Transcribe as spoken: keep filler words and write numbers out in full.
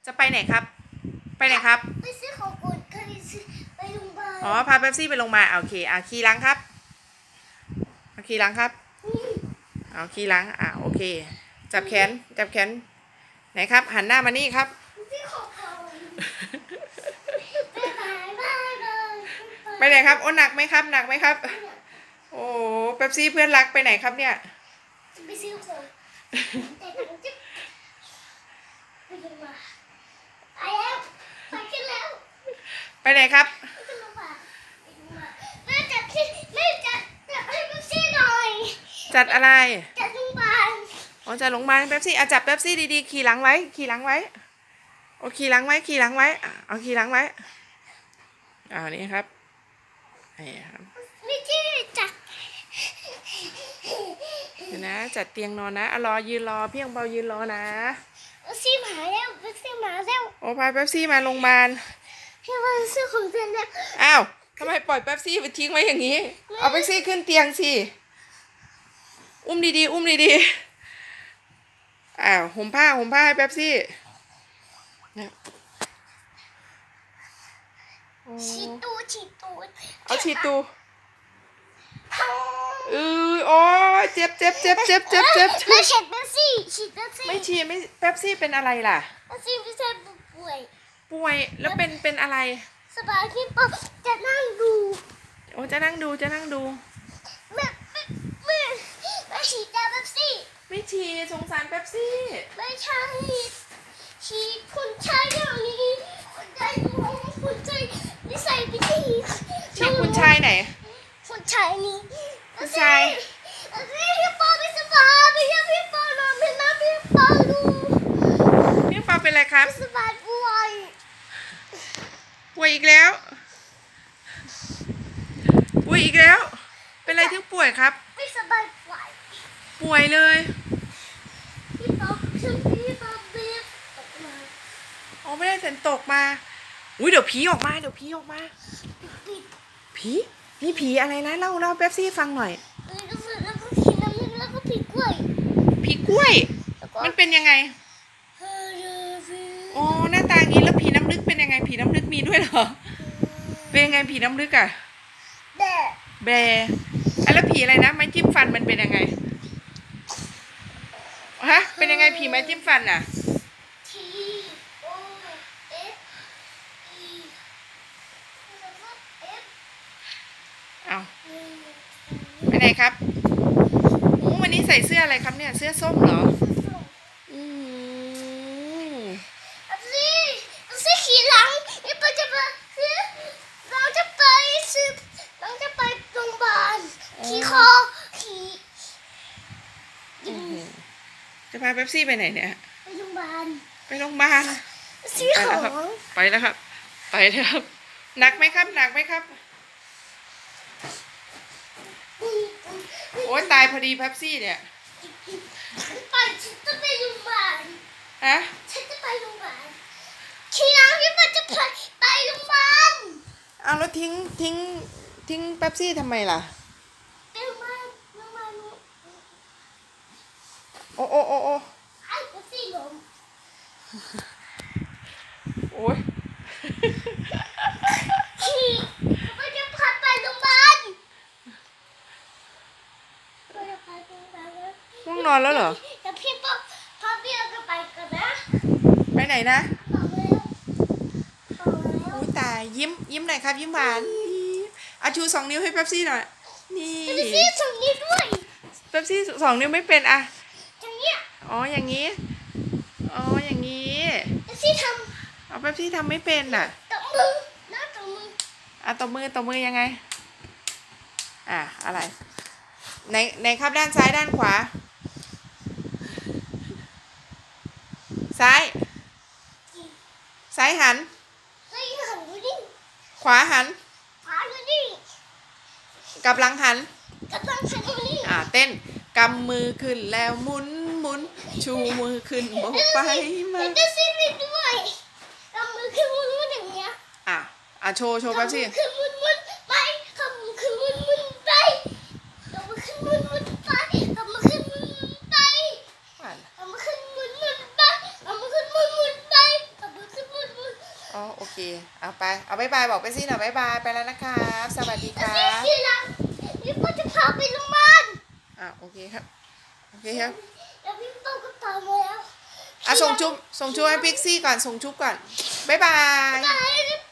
จะไปไหนครับไปไหนครับไปซื้อของอุ่นก็ไปซื้อไปโรงพยาบาลอ๋อพาเป๊ปซี่ไปลงมาโอเคอ่ะขี่หลังครับเอาขี่หลังครับเอาขี่หลังอ่ะโอเคจับแขนจับแขนไหนครับหันหน้ามานี่ครับไปไหนครับโอ้หนักไหมครับหนักไหมครับโอ้เป๊ปซี่เพื่อนรักไปไหนครับเนี่ยไปซื้อของแต่หลังจะไปลงมาไปแล้วไปขึ้นแล้วไปไหนครับขึ้นลงมาแม่จัดที่แม่จัดจัดให้เป๊ปซี่หน่อยจัดอะไรจัดโรงพยาบาลอ๋อจัดโรงพยาบาลเป๊ปซี่อ่ะจับเป๊ปซี่ดีๆขี่หลังไว้ขี่หลังไว้โอ้ขี่หลังไว้ขี่หลังไว้เอาขี่หลังไว้อ่านี่ครับนี่ครับไม่ใช่จัดเดี๋ยวนะจัดเตียงนอนนะอ่ะรอยืนรอเพียงเบายืนรอนะเป๊ปซี่มาแล้วเป๊ปซี่มาแล้วโอ้พาเป๊ปซี่มาโรงพยาบาลพี่ว่าซื้อของเพื่อนแล้วอ้าวทำไมปล่อยเป๊ปซี่ไปทิ้งไว้อย่างนี้เอาเป๊ปซี่ขึ้นเตียงสิอุ้มดีๆอุ้มดีๆอ้าวห่มผ้าห่มผ้าให้เป๊ปซี่ฉีดตูฉีดตูเอาฉีดตูเออโอ้เจ็บเจ็บเจ็บเจ็บเจ็บเจ็บไม่ฉีดเป๊ปซี่ฉีดเป๊ปซี่ไม่ฉีดไม่เป๊ปซี่เป็นอะไรล่ะเป๊ปซี่ไม่ใช่ป่วยป่วยแล้วเป็นเป็นอะไรสบายพี่ป๊อจะนั่งดูโอ้จะนั่งดูจะนั่งดูแม่แม่แม่ไม่ฉีดแต่เป๊ปซี่ไม่ฉีดสงสารเป๊ปซี่ไม่ใช่ฉีดคนชายอย่างนี้คนชายดูคนชายนิสัยไม่ดีฉีดคุณชายไหนคนชายนี้คุณชายพี่ป๊อไม่สบายไม่ใช่พี่ป๊อนอนไม่น่าพี่ป๊อดูพี่ป๊อเป็นอะไรครับสบายป่วยป่วยอีกแล้วป่วยอีกแล้วเป็นอะไรถึงป่วยครับไม่สบายป่วยป่วยเลยพี่ป๊อชื่อพี่ป๊อเบียตกมาอ๋อไม่ได้แต่ตกมาอุ้ยเดี๋ยวผีออกมาเดี๋ยวผีออกมาผีนี่ผีอะไรนะเล่าเล่าเป๊ปซี่ฟังหน่อยแล้วก็ผีน้ำนึงแล้วก็ผีกล้วยผีกล้วยมันเป็นยังไงโอ้หน้าตาอย่างนี้แล้วผีน้ำลึกเป็นยังไงผีน้ำลึกมีด้วยเหรอเป็นยังไงผีน้ำลึกอะแบแบแล้วผีอะไรนะไม้จิ้มฟันมันเป็นยังไงฮะเป็นยังไงผีไม้จิ้มฟันอะเอาไปไหนครับโอ้วันนี้ใส่เสื้ออะไรครับเนี่ยเสื้อส้มเหรออืมสิสิขี่หลังนี่เราจะไปเราจะไปซื้อเราจะไปโรงพยาบาลขี่คอขี่จะพาเป๊ปซี่ไปไหนเนี่ยไปโรงพยาบาลไปโรงพยาบาลซื้อของไปแล้วครับไปแล้วครับหนักไหมครับหนักไหมครับโอ้ตายพอดีเป๊ปซี่เนี่ยไปฉันจะไปโรงพยาบาลฮะฉันจะไปโรงพยาบาลขี่หลังพี่มันจะไปไปโรงพยาบาลเอาแล้วทิ้งทิ้งทิ้งเป๊ปซี่ทำไมล่ะไปโรงพยาบาลโรงพยาบาลโอ้โอ้โอ้โอ้ไอ้เป๊ปซี่ล้มโอ้ยขี่มันจะพาไปโรงพยาบาลง่วงนอนแล้วเหรอเดี๋ยวพี่ป๊อพาพี่ก็ไปกันนะไปไหนนะบอกแล้วบอกแล้วอุ้ยตายยิ้มยิ้มหน่อยครับยิ้มหวานอาชูสองนิ้วให้เป๊ปซี่หน่อยนี่เป๊ปซี่สองนิ้วด้วยเป๊ปซี่สองนิ้วไม่เป็นอะอย่างเงี้ยอ๋ออย่างนี้อ๋ออย่างนี้เป๊ปซี่ทำเอาเป๊ปซี่ทำไม่เป็นอ่ะตบมือนะตบมืออ่ะตบมือตบมือยังไงอ่ะอะไรในในครับด้านซ้ายด้านขวาซ้ายซ้ายหันขวาหันกับหลังหันอ่าเต้นกำมือขึ้นแล้วหมุนหมุนชูมือขึ้นโบกไปมาจะซีรีส์ด้วยกำมือขึ้นหมุนหมุนอย่างเงี้ยอ่ะอ่ะโชว์โชว์แป๊บสิขึ้นหมุนหมุนไปกำมือขึ้นหมุนหมุนไปกำมือขึ้นหมุนหมุนไปกำมือขึ้นหมุนไปกำมือขึ้นหมุนหมุนไปกำมือขึ้นหมุนหมุนไปกำมืออ๋อโอเคเอาไปเอาบายบายบอกไปสิหน่อยบายบายไปแล้วนะครับสวัสดีคเอารัสิบขี่หลังนี่พ่อจะพาไปโรงพยาบาลอ่ะโอเคครับโอเคครับเดี๋ยวพี่โตก็ตามมาแล้วอ่ะส่งชุบส่งชุบให้พิกซี่ก่อนส่งชุบก่อนบายบายบาย